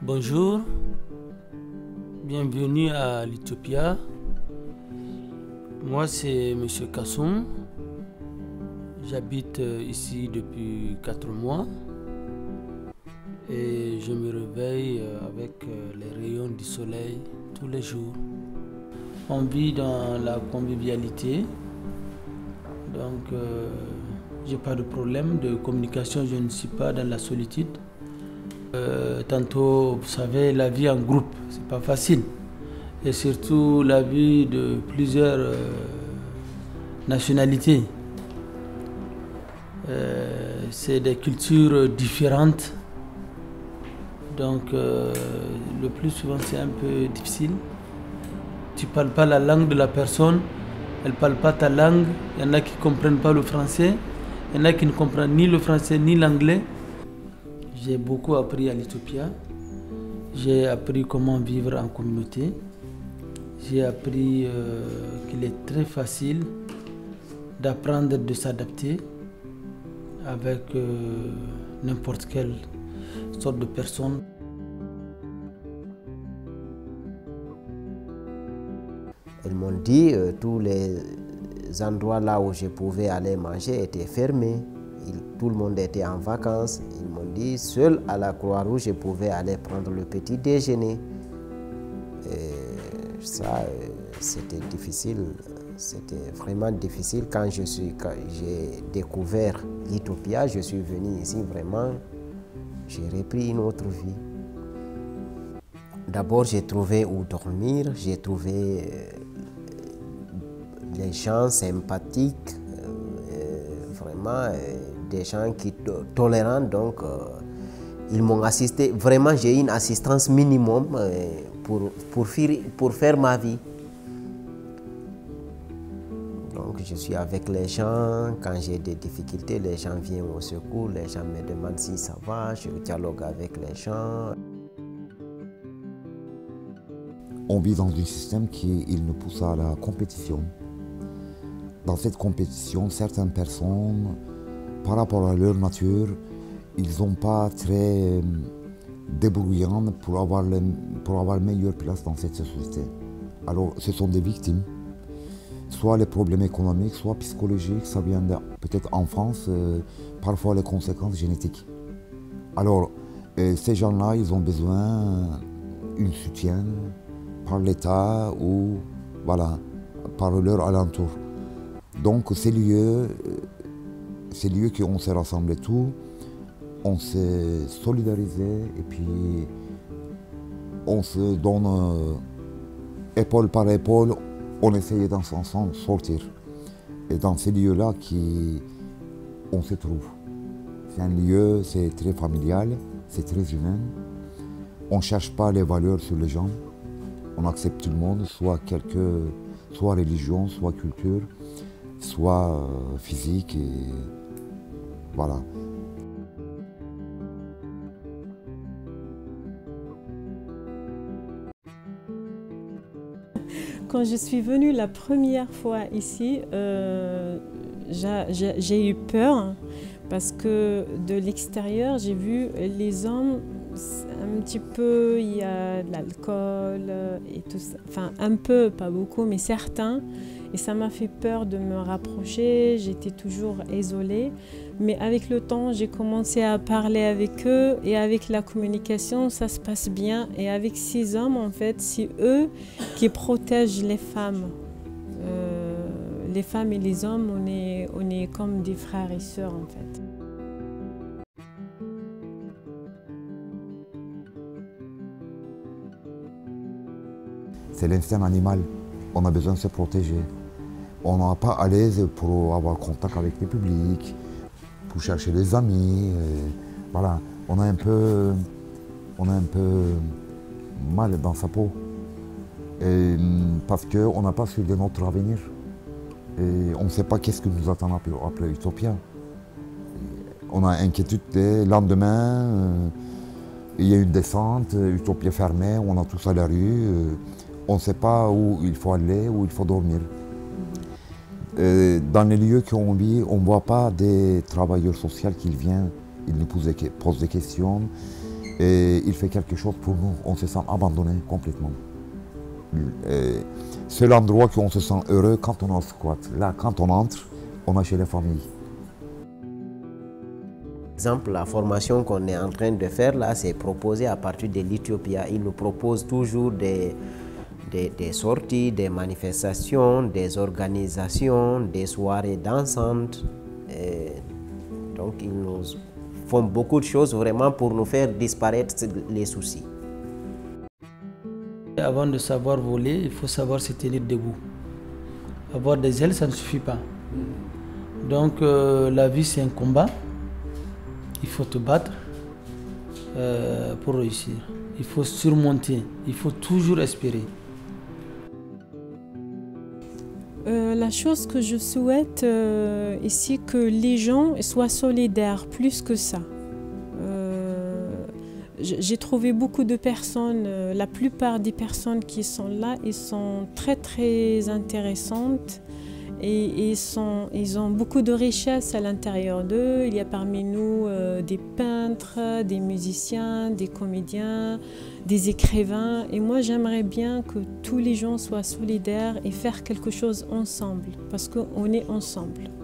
Bonjour, bienvenue à l'Utopia. Moi c'est M. Kassoum. J'habite ici depuis 4 mois et je me réveille avec les rayons du soleil tous les jours. On vit dans la convivialité, donc j'ai pas de problème de communication, je ne suis pas dans la solitude. Tantôt, vous savez, la vie en groupe, c'est pas facile. Et surtout la vie de plusieurs nationalités. C'est des cultures différentes. Donc le plus souvent c'est un peu difficile. Tu ne parles pas la langue de la personne, elle ne parle pas ta langue. Il y en a qui ne comprennent pas le français, il y en a qui ne comprennent ni le français ni l'anglais. J'ai beaucoup appris à l'Utopia. J'ai appris comment vivre en communauté. J'ai appris qu'il est très facile d'apprendre de s'adapter avec n'importe quelle sorte de personne. Ils m'ont dit que tous les endroits là où je pouvais aller manger étaient fermés. Tout le monde était en vacances. Ils m'ont dit seul à la Croix-Rouge je pouvais aller prendre le petit déjeuner. Et ça, c'était difficile. C'était vraiment difficile quand j'ai découvert l'Utopia. Je suis venu ici vraiment. J'ai repris une autre vie. D'abord, j'ai trouvé où dormir. J'ai trouvé les gens sympathiques, vraiment des gens qui tolérants. Donc, ils m'ont assisté. Vraiment, j'ai eu une assistance minimum pour faire ma vie. Donc, je suis avec les gens. Quand j'ai des difficultés, les gens viennent au secours. Les gens me demandent si ça va. Je dialogue avec les gens. On vit dans un système qui nous pousse à la compétition. Dans cette compétition, certaines personnes, par rapport à leur nature, ils ne sont pas très débrouillants pour avoir meilleure place dans cette société. Alors, ce sont des victimes. Soit les problèmes économiques, soit psychologiques, ça vient peut-être en France, parfois les conséquences génétiques. Alors, ces gens-là, ils ont besoin d'un soutien par l'État ou voilà, par leur alentour. Donc ces lieux qu'on s'est rassemblés tous, on s'est solidarisés et puis on se donne épaule par épaule, on essayait d'en sortir. Et dans ces lieux-là on se trouve. C'est un lieu, c'est très familial, c'est très humain. On ne cherche pas les valeurs sur les gens. On accepte tout le monde, soit religion, soit culture, soit physique, et voilà. Quand je suis venue la première fois ici, j'ai eu peur parce que de l'extérieur, j'ai vu les hommes. Un petit peu, il y a de l'alcool et tout ça. Enfin, un peu, pas beaucoup, mais certains. Et ça m'a fait peur de me rapprocher. J'étais toujours isolée. Mais avec le temps, j'ai commencé à parler avec eux. Et avec la communication, ça se passe bien. Et avec ces hommes, en fait, c'est eux qui protègent les femmes. Les femmes et les hommes, on est comme des frères et sœurs, en fait. C'est l'instinct animal. On a besoin de se protéger. On n'est pas à l'aise pour avoir contact avec le public, pour chercher des amis. Voilà, on a un peu mal dans sa peau. Et parce qu'on n'a pas su de notre avenir. Et on ne sait pas qu'est-ce que nous attend après Utopia. On a inquiétude le lendemain. Il y a une descente, Utopia fermée, on a tous à la rue. On ne sait pas où il faut aller, où il faut dormir. Dans les lieux qu'on vit, on ne voit pas des travailleurs sociaux qui viennent, ils nous posent des questions. et il fait quelque chose pour nous. On se sent abandonné complètement. C'est l'endroit où on se sent heureux quand on est en squat. Là, quand on entre, on est chez les familles. Par exemple, la formation qu'on est en train de faire là, c'est proposé à partir de l'Éthiopie. Ils nous proposent toujours des sorties, des manifestations, des organisations, des soirées dansantes. Donc, ils nous font beaucoup de choses vraiment pour nous faire disparaître les soucis. Avant de savoir voler, il faut savoir se tenir debout. Avoir des ailes, ça ne suffit pas. Donc, la vie, c'est un combat. Il faut te battre pour réussir. Il faut surmonter. Il faut toujours espérer. La chose que je souhaite ici, que les gens soient solidaires, plus que ça. J'ai trouvé beaucoup de personnes, la plupart des personnes qui sont là, ils sont très très intéressantes et ils ont beaucoup de richesses à l'intérieur d'eux. Il y a parmi nous des peintres, des musiciens, des comédiens, des écrivains. Et moi, j'aimerais bien que tous les gens soient solidaires et faire quelque chose ensemble, parce qu'on est ensemble.